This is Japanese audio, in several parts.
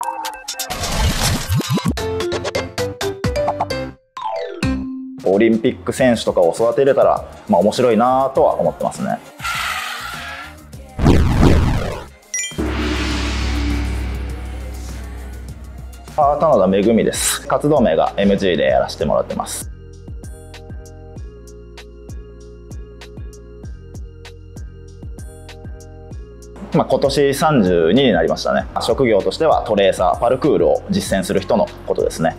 オリンピック選手とかを育てれたら、面白いなとは思ってますね。田田めぐみです。活動名が MG でやらせてもらってます。今年32になりましたね。職業としてはトレーサー、パルクールを実践する人のことですね。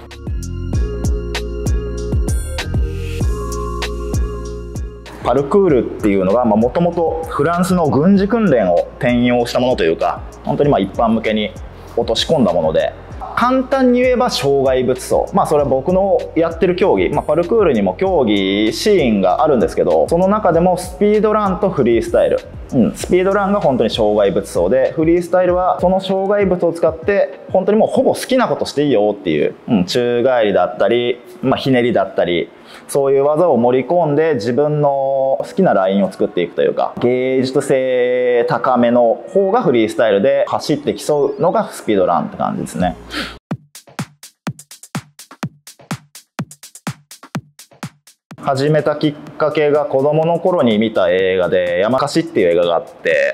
パルクールっていうのがもともとフランスの軍事訓練を転用したものというか、本当に一般向けに落とし込んだもので、簡単に言えば障害物走、それは僕のやってる競技、パルクールにも競技シーンがあるんですけど、その中でもスピードランとフリースタイル、スピードランが本当に障害物走で、フリースタイルはその障害物を使って本当にもうほぼ好きなことしていいよっていう、宙返りだったり、ひねりだったり、そういう技を盛り込んで自分の好きなラインを作っていくというか、芸術性高めの方がフリースタイルで、走って競うのがスピードランって感じですね。始めたきっかけが子供の頃に見た映画で「山かし」っていう映画があって、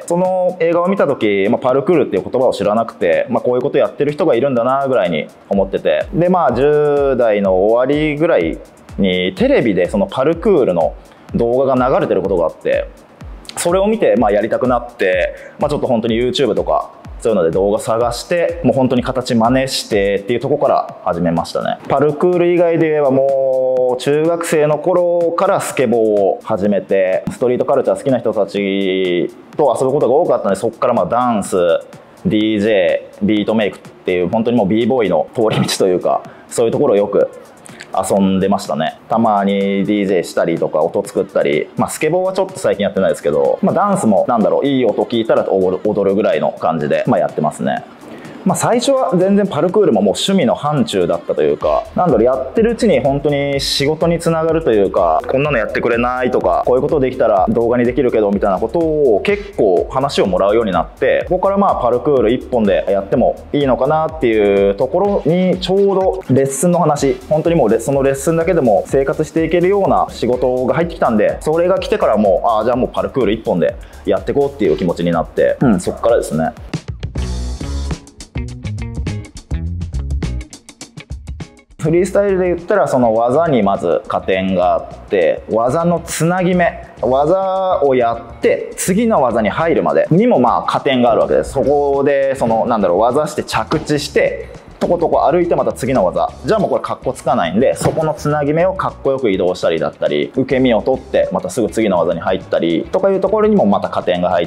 その映画を見た時、パルクールっていう言葉を知らなくて、こういうことやってる人がいるんだなぐらいに思ってて、で10代の終わりぐらいにテレビでそのパルクールの動画が流れてることがあって、それを見てやりたくなって、ちょっと本当に YouTube とかそういうので動画探して、もう本当に形真似してっていうところから始めましたね。パルクール以外で言えばもう中学生の頃からスケボーを始めて、ストリートカルチャー好きな人たちと遊ぶことが多かったので、そこからダンス、DJ、ビートメイクっていう本当にもう b ボーイの通り道というか、そういうところをよく遊んでましたね。たまに DJ したりとか音作ったり、スケボーはちょっと最近やってないですけど、ダンスもいい音聞いたら踊るぐらいの感じでやってますね。最初は全然パルクールももう趣味の範疇だったというか、やってるうちに本当に仕事につながるというか、こんなのやってくれないとか、こういうことできたら動画にできるけどみたいなことを結構話をもらうようになって、ここからパルクール一本でやってもいいのかなっていうところに、ちょうどレッスンの話、本当にもうそのレッスンだけでも生活していけるような仕事が入ってきたんで、それが来てからもうじゃあもうパルクール一本でやっていこうっていう気持ちになって、そこからですね。フリースタイルで言ったら、その技にまず加点があって、技のつなぎ目、技をやって次の技に入るまでにも加点があるわけです。そこで技して着地してとことこ歩いてまた次の技、じゃあもうこれかっこつかないんで、そこのつなぎ目をかっこよく移動したりだったり、受け身を取ってまたすぐ次の技に入ったりとかいうところにもまた加点が入って、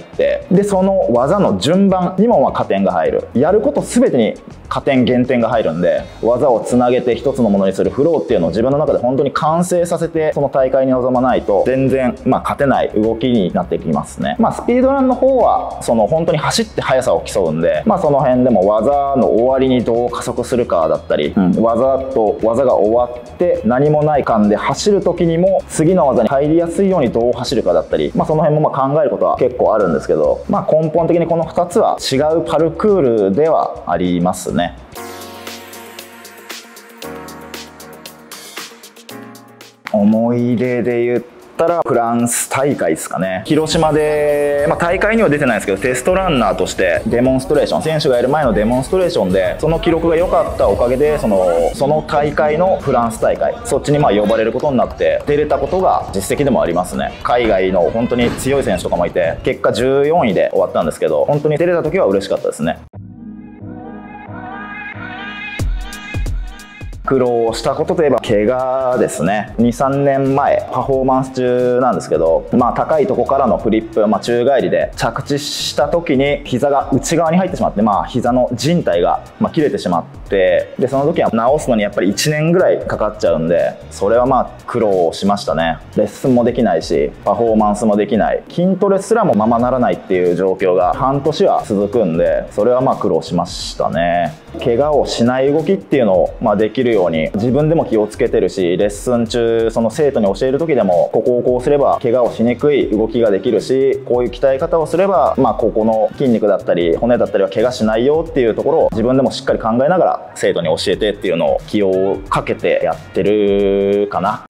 でその技の順番にも加点が入る。やること全てに加点減点が入るんで、技をつなげて一つのものにするフローっていうのを自分の中で本当に完成させて、その大会に臨まないと全然勝てない動きになってきますね。スピードランの方はその本当に走って速さを競うんで、その辺でも技の終わりにどう加速するかだったり、技と技が終わって何もない間で走る時にも次の技に入りやすいようにどう走るかだったり、その辺も考えることは結構あるんですけど、根本的にこの2つは違うパルクールではありますね。思い出で言ったらフランス大会ですかね。広島で、大会には出てないですけど、テストランナーとしてデモンストレーション、選手がやる前のデモンストレーションでその記録が良かったおかげで、その大会のフランス大会、そっちに呼ばれることになって出れたことが実績でもありますね。海外の本当に強い選手とかもいて、結果14位で終わったんですけど、本当に出れた時は嬉しかったですね。苦労したことといえば怪我ですね。2、3年前パフォーマンス中なんですけど、高いとこからのフリップ、宙返りで着地した時に膝が内側に入ってしまって、膝の靭帯が切れてしまって、でその時は治すのにやっぱり1年ぐらいかかっちゃうんで、それは苦労しましたね。レッスンもできないしパフォーマンスもできない、筋トレすらもままならないっていう状況が半年は続くんで、それは苦労しましたね。怪我をしない動きっていうのをできるように自分でも気をつけてるし、レッスン中その生徒に教える時でもここをこうすれば怪我をしにくい動きができるし、こういう鍛え方をすればここの筋肉だったり骨だったりは怪我しないよっていうところを自分でもしっかり考えながら生徒に教えてっていうのを気をかけてやってるかな。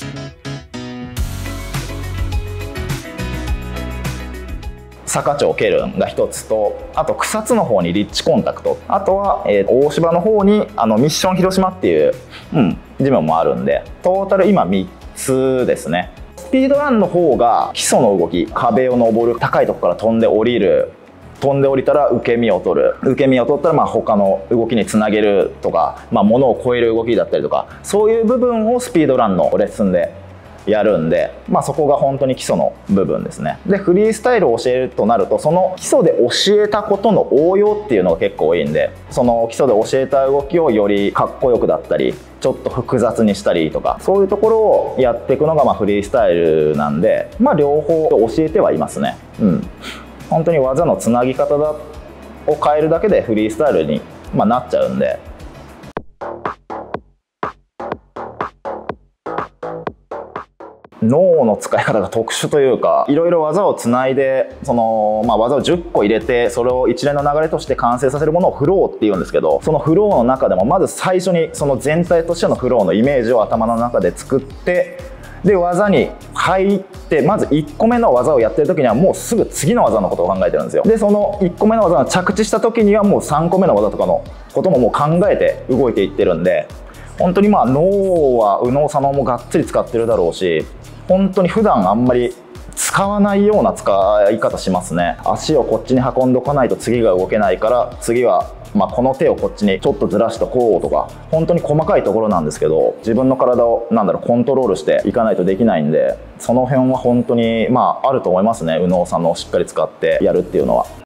坂町ケルンが一つと、あと草津の方にリッチコンタクト、あとは、大芝の方にミッション広島っていう、ジムもあるんで、トータル今3つですね。スピードランの方が基礎の動き、壁を登る、高いとこから飛んで降りる、飛んで降りたら受け身を取る、受け身を取ったら他の動きにつなげるとか、物を超える動きだったりとか、そういう部分をスピードランのレッスンでやるんで、そこが本当に基礎の部分ですね。でフリースタイルを教えるとなると、その基礎で教えたことの応用っていうのが結構多いんで、その基礎で教えた動きをよりかっこよくだったりちょっと複雑にしたりとか、そういうところをやっていくのがフリースタイルなんで、両方教えてはいますね。本当に技のつなぎ方を変えるだけでフリースタイルになっちゃうんで。脳の使い方が特殊というか、いろいろ技をつないで技を10個入れて、それを一連の流れとして完成させるものをフローっていうんですけど、そのフローの中でもまず最初にその全体としてのフローのイメージを頭の中で作って、で技に入って、まず1個目の技をやってる時にはもうすぐ次の技のことを考えてるんですよ。でその1個目の技の着地した時にはもう3個目の技とかのことももう考えて動いていってるんで、本当に脳は右脳左脳もがっつり使ってるだろうし、本当に普段あんまり使わないような使い方しますね。足をこっちに運んでおかないと次が動けないから、次はこの手をこっちにちょっとずらしとこうとか、本当に細かいところなんですけど、自分の体をコントロールしていかないとできないんで、その辺は本当にあると思いますね。右脳左脳をしっかり使ってやるっていうのは。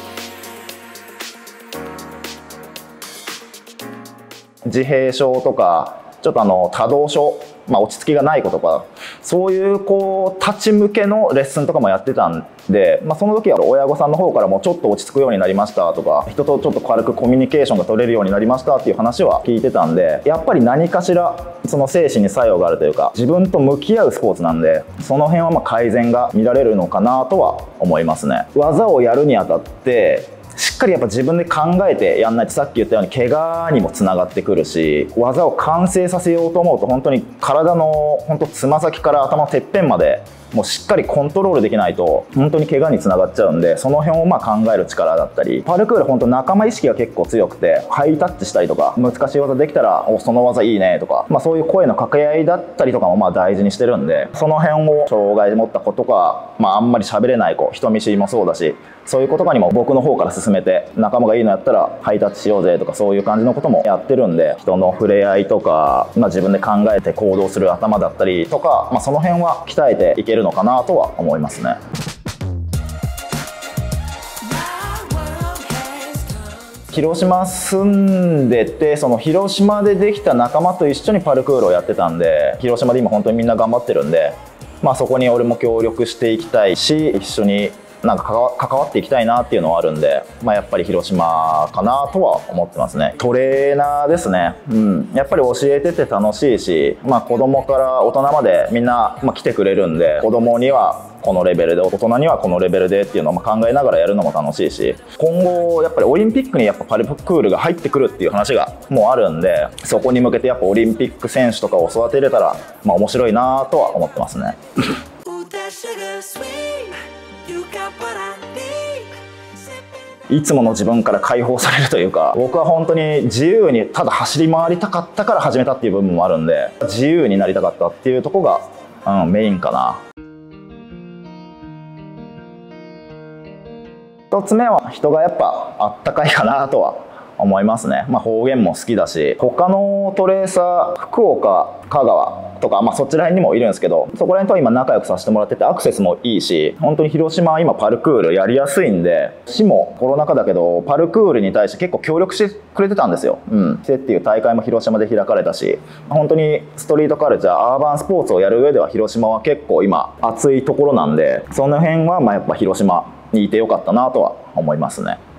自閉症とかちょっと多動症、落ち着きがない子とか、そういう立ち向けのレッスンとかもやってたんで、その時は親御さんの方からもちょっと落ち着くようになりましたとか、人とちょっと軽くコミュニケーションが取れるようになりましたっていう話は聞いてたんで、やっぱり何かしらその精神に作用があるというか、自分と向き合うスポーツなんで、その辺は改善が見られるのかなとは思いますね。技をやるにあたってしっかりやっぱ自分で考えてやんないと、さっき言ったように怪我にもつながってくるし、技を完成させようと思うと本当に体のつま先から頭のてっぺんまでもうしっかりコントロールできないと本当に怪我につながっちゃうんで、その辺を考える力だったり、パルクール本当仲間意識が結構強くて、ハイタッチしたりとか、難しい技できたら「おその技いいね」とか、そういう声の掛け合いだったりとかも大事にしてるんで、その辺を障害を持った子とか、あんまり喋れない子、人見知りもそうだし、そういう子とかにも僕の方から勧めて、仲間がいいのやったらハイタッチしようぜとか、そういう感じのこともやってるんで、人の触れ合いとか、自分で考えて行動する頭だったりとか、その辺は鍛えていけるのかなとは思いますね。広島住んでて、その広島でできた仲間と一緒にパルクールをやってたんで、広島で今本当にみんな頑張ってるんで、そこに俺も協力していきたいし、一緒に関わっていきたいなっていうのはあるんで、やっぱり広島かなとは思ってますね。トレーナーですね。やっぱり教えてて楽しいし、子供から大人までみんな、来てくれるんで、子供にはこのレベルで、大人にはこのレベルでっていうのを考えながらやるのも楽しいし、今後やっぱりオリンピックにやっぱパルクールが入ってくるっていう話がもうあるんで、そこに向けてやっぱオリンピック選手とかを育てれたら面白いなとは思ってますね。いつもの自分から解放されるというか、僕は本当に自由にただ走り回りたかったから始めたっていう部分もあるんで、自由になりたかったっていうところが、メインかな。1つ目は人がやっぱあったかいかなとは思いますね。方言も好きだし、他のトレーサー、福岡、香川とか、そっちら辺にもいるんですけど、そこら辺とは今仲良くさせてもらってて、アクセスもいいし、本当に広島は今パルクールやりやすいんで、市もコロナ禍だけどパルクールに対して結構協力してくれてたんですよ。っていう大会も広島で開かれたし、本当にストリートカルチャー、アーバンスポーツをやる上では広島は結構今熱いところなんで、その辺はやっぱ広島にいてよかったなとは思いますね。